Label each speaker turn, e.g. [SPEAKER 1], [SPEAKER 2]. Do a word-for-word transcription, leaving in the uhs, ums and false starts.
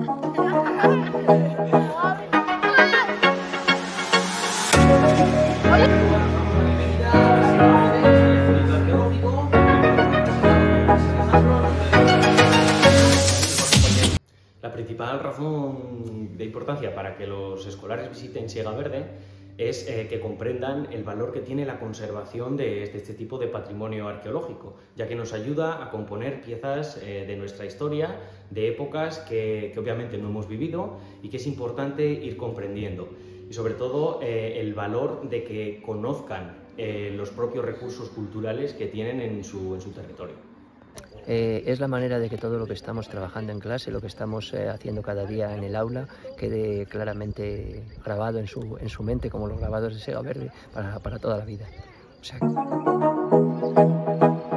[SPEAKER 1] La principal razón de importancia para que los escolares visiten Siega Verde es eh, que comprendan el valor que tiene la conservación de, de este tipo de patrimonio arqueológico, ya que nos ayuda a componer piezas eh, de nuestra historia, de épocas que, que obviamente no hemos vivido y que es importante ir comprendiendo. Y sobre todo eh, el valor de que conozcan eh, los propios recursos culturales que tienen en su, en su territorio.
[SPEAKER 2] Eh, es la manera de que todo lo que estamos trabajando en clase, lo que estamos eh, haciendo cada día en el aula, quede claramente grabado en su, en su mente, como los grabados de Siega Verde, para, para toda la vida. O sea...